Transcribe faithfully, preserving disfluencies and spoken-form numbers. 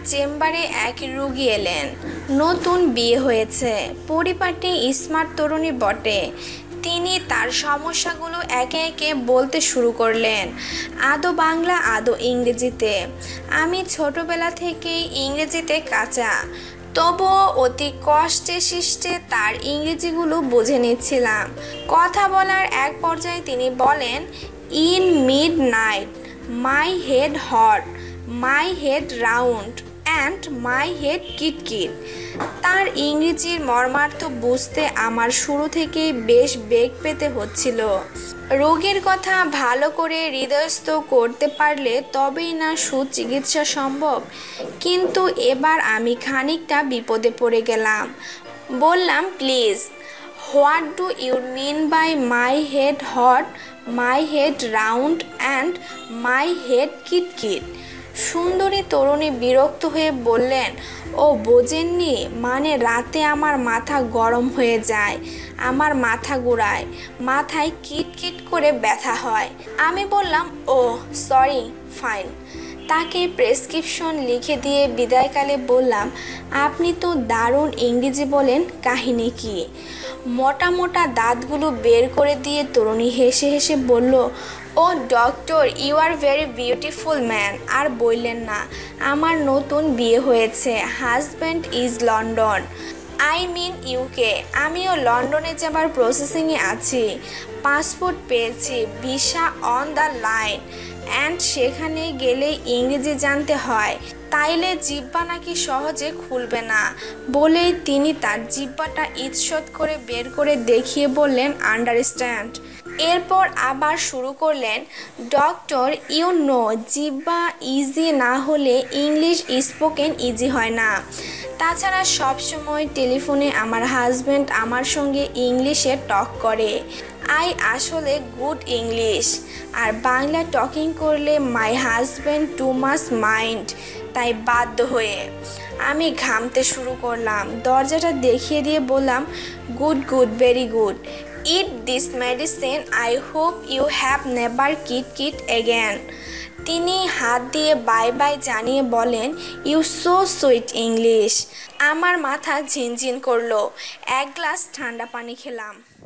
চেম্বারে এক রোগী এলেন। নতুন বিয়ে হয়েছে, পরিপাটি স্মার্ট তরুণী বটে। তিনি তার সমস্যাগুলো একে একে বলতে শুরু করলেন, আদো বাংলা আদো ইংরেজিতে। আমি ছোটবেলা থেকেই ইংরেজিতে কাঁচা, তবুও অতি কষ্টে শিষ্টে তার ইংরেজিগুলো বুঝে নিচ্ছিলাম। কথা বলার এক পর্যায়ে তিনি বলেন, in midnight my head hot, my head round and my head কিটকিট। তার ইংরেজির মর্মার্থ বুঝতে আমার শুরু থেকেই বেশ বেগ পেতে হচ্ছিল। রোগীর কথা ভালো করে হৃদয়স্থ করতে পারলে তবেই না সুচিকিৎসা সম্ভব। কিন্তু এবার আমি খানিকটা বিপদে পড়ে গেলাম। বললাম, please, what do you mean by my head hot, my head round and my head কিটকিট? সুন্দরী তরুণী বিরক্ত হয়ে বললেন, ও বোঝেননি? মানে রাতে আমার মাথা গরম হয়ে যায়, আমার মাথা ঘুরায়, মাথায় কিটকিট করে ব্যথা হয়। আমি বললাম, ও সরি, ফাইন। তাকে প্রেসক্রিপশন লিখে দিয়ে বিদায়কালে বললাম, আপনি তো দারুণ ইংরেজি বলেন, কাহিনী কি? মোটা মোটা দাঁতগুলো বের করে দিয়ে তরুণী হেসে হেসে বলল, oh doctor, you are very beautiful man. আর বললেন না, আমার নতুন বিয়ে হয়েছে, husband is London, I mean UK. আমিও লন্ডনে যাবার প্রসেসিংয়ে আছি, পাসপোর্ট পেয়েছি, visa on the line, and সেখানে গেলে ইংরেজি জানতে হয়, তাইলে জিহ্বা নাকি সহজে খুলবে না। বলেই তিনি তার জিহ্বাটা ঈষৎ করে বের করে দেখিয়ে বললেন, আন্ডারস্ট্যান্ড। এরপর আবার শুরু করলেন, ডক্টর, ইউ নো, জিহ্বা ইজি না হলে ইংলিশ স্পোকেন ইজি হয় না। তাছাড়া সবসময় টেলিফোনে আমার হাজব্যান্ড আমার সঙ্গে ইংলিশে টক করে, আই আসলে গুড ইংলিশ। আর বাংলা টকিং করলে my husband too much mind. তাই বাধ্য হয়ে আমি ঘামতে শুরু করলাম। দরজাটা দেখিয়ে দিয়ে বললাম, good good, very good. Eat this medicine, I hope you have never কিট কিট এগেন। তিনি হাত দিয়ে বাই বাই জানিয়ে বলেন, ইউ সো সুইট ইংলিশ। আমার মাথা ঝিনঝিন করলো। এক গ্লাস ঠান্ডা পানি খেলাম।